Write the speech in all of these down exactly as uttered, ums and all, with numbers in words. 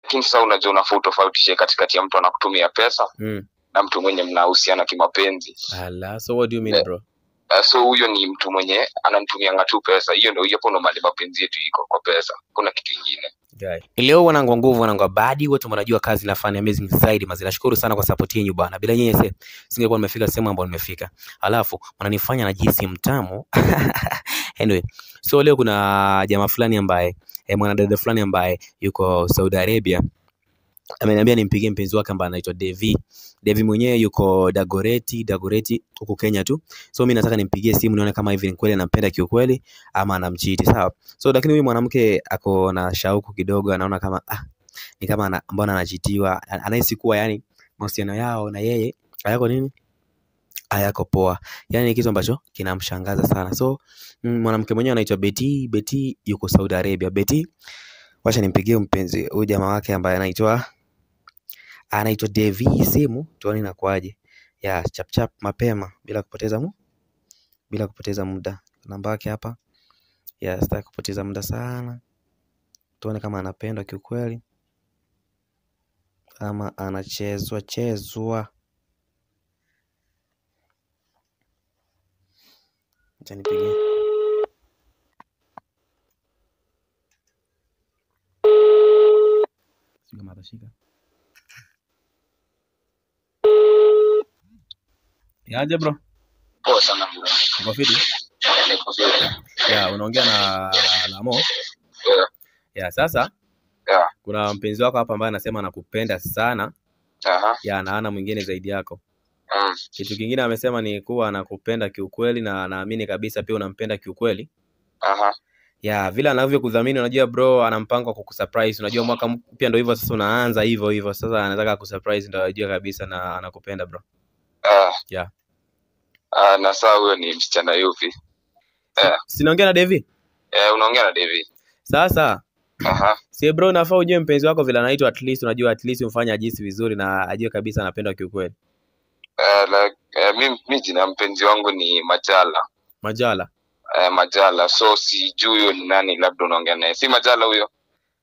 Lakini sasa unajua unafaa tofautishe katikati ya mtu anakutumia pesa mm. na mtu mwenye mnahusiana kimapenzi. Ala, so what do you mean, bro? Uh, so huyo ni mtu mwenye ananitumia ngatu pesa. Hiyo ndio hapo ndo mali mapenzi yetu iko kwa pesa. Kuna kitu kingine. Guy. Leo wanangu nguvu wanangu badi wote mnajua kazi nafanya amazing zaidi mazi. Nashukuru sana kwa support yenu bwana. Bila nyinyi sasa singekuwa nimefika sehemu ambayo nimefika. Alafu mnanifanya na jinsi mtamu. Anyway, so leo kuna jamaa fulani ambaye eh, mwanadada fulani ambaye yuko Saudi Arabia. Ameniambia nimpigie mpenzi wake ambaye anaitwa Devi. Devi mwenyewe yuko Dagoreti, Dagoreti huko Kenya tu. So mimi nataka nimpigie simu nione kama hivi ni kweli anampenda kiukweli ama anamcheat, sawa? So lakini huyu mwanamke ako na shauku kidogo, anaona kama ah ni kama ana, mbona anachitiwa, anahisi kuwa yani mahusiano yao na yeye hayako nini? Hayako poa. Yani kitu ambacho kinamshangaza sana. So mm, mwanamke mwenyewe anaitwa Betty, Betty yuko Saudi Arabia. Betty, wacha nimpigie mpenzi huyu jamaa wake ambaye anaitwa anaitwa Devi simu tuone inakuaje. Ya chap chap mapema bila kupoteza mu bila kupoteza muda. Namba yake hapa. Ya sitaki kupoteza muda sana. Tuone kama anapendwa kiukweli ama anachezwa chezwa. Acha nipigie. Sika mara shika. Yaje bro? Poa sana bro. Uko fiti? Niko fiti. Ya, unaongea na Lamo? Yeah. Ya, sasa yeah. Kuna mpenzi wako hapa ambaye anasema anakupenda sana. Aha. Ya, na hana mwingine zaidi yako. Mm. Kitu kingine amesema ni kuwa anakupenda kiukweli na anaamini kabisa pia unampenda kiukweli. Aha. Ya, vile anavyokudhamini unajua bro, ana mpango wa kukusurprise. Unajua mwaka mpya ndio hivyo sasa unaanza hivyo hivyo. Sasa anataka kusurprise ndio ajue kabisa na anakupenda bro. Ah. Yeah. Ah, na sawa huyo ni msichana yupi? Eh. Sinaongea na Devi? Eh, unaongea na Devi. Sasa aha. Si bro, nafaa ujue mpenzi wako vile anaitwa, at least unajua at least umfanye ajisi vizuri na ajue kabisa anapendwa kiukweli. Eh, uh, like uh, mimi mimi jina mpenzi wangu ni Majala. Majala. Eh, Majala. So sijui huyo ni nani, labda unaongea naye. Si Majala huyo?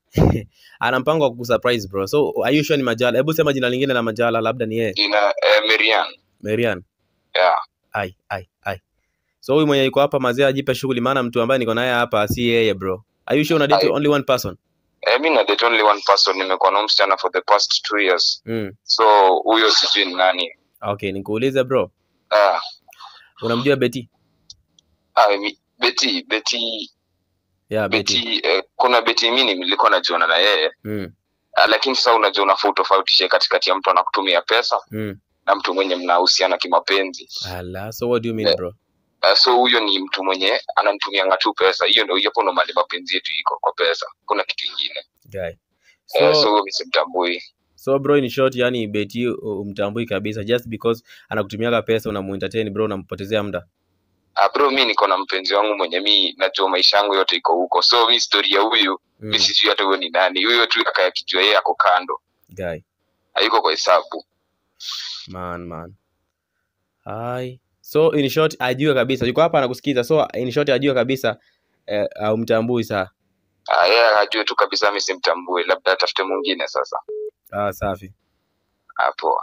Ana mpango wa kukusurprise bro. So are you sure ni Majala? Hebu sema jina lingine la Majala, labda ni yeye. Jina eh, Marian. Marian. Yeah. Ai ai ai. So huyu mwenye yuko hapa mazee ajipe shughuli, maana mtu ambaye niko naye hapa si yeye bro. Are you sure una date only one person? Eh, mimi na date only one person, nimekuwa na msichana for the past two years. Mm. So huyo sijui ni nani. Okay, nikuulize bro. Ah. Unamjua Betty? Ah, Betty, Betty. Yeah, Betty. Betty eh, kuna Betty mimi nilikuwa najiona na yeye. Mm. Ah, lakini sasa unajua unafaa tofautishe katikati ya mtu anakutumia pesa mm. na mtu mwenye mnahusiana kimapenzi. Ala, so what do you mean yeah. bro? Uh, so huyo ni mtu mwenye ananitumia ngatu pesa. Hiyo ndio hiyo pono mali mapenzi yetu iko kwa pesa. Kuna kitu kingine. Guy. So uh, so mimi simtambui. So bro, in short yani Betty umtambui kabisa just because anakutumiaga pesa unamuentertain bro, unampotezea muda. Ah bro, mimi niko na mpenzi wangu mwenye mimi najua maisha yangu yote iko huko. So mimi story ya huyu mimi mm. sijui hata huyo ni nani. Huyo tu akayakijua yeye ako kando. Guy. Hayuko kwa hesabu. Man man. Hai. So in short ajue kabisa yuko hapa anakusikiza. So in short ajue kabisa eh, umtambui saa. Ah yeye yeah, ajue tu kabisa mimi simtambui, labda atafute mwingine sasa. Ah safi. Hapo.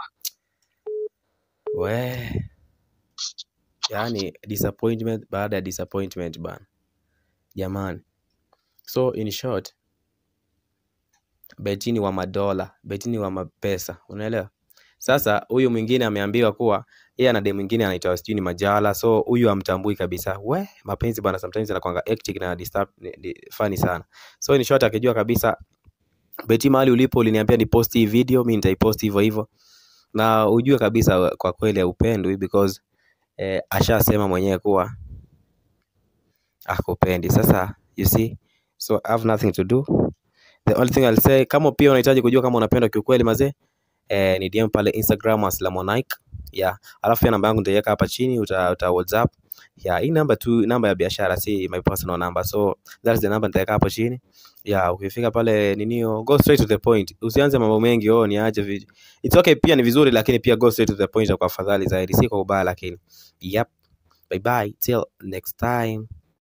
We. Yani disappointment baada ya disappointment bana. Jamani. So in short Betty ni wa madola, Betty ni wa mapesa, unaelewa? Sasa huyu mwingine ameambiwa kuwa yeye ana demu mwingine anaitwa sijui ni Majala. So huyu amtambui kabisa. We, mapenzi bana sometimes yanakuanga hectic na disturb funny sana. So in short akijua kabisa Betty mahali ulipo uliniambia ni post hii video, mimi nitaipost hivyo hivyo. Na ujue kabisa kwa kweli ya upendo because eh, ashasema mwenyewe kuwa akupendi. Sasa you see, so I have nothing to do. The only thing I'll say, kama pia unahitaji kujua kama unapenda kiukweli mazee, eh, ni D M pale Instagram as Lamonike. Yeah, alafu ya namba yangu nitaiweka hapa chini, uta, uta WhatsApp. Yeah, hii namba tu namba ya biashara, si my personal number. So that's the number nitaweka hapo chini. Yeah, ukifika pale ninio go straight to the point. Usianze mambo mengi, oh niache video. It's okay pia ni vizuri, lakini pia go straight to the point kwa afadhali zaidi. Si kwa ubaya lakini. Yep. Bye bye till next time.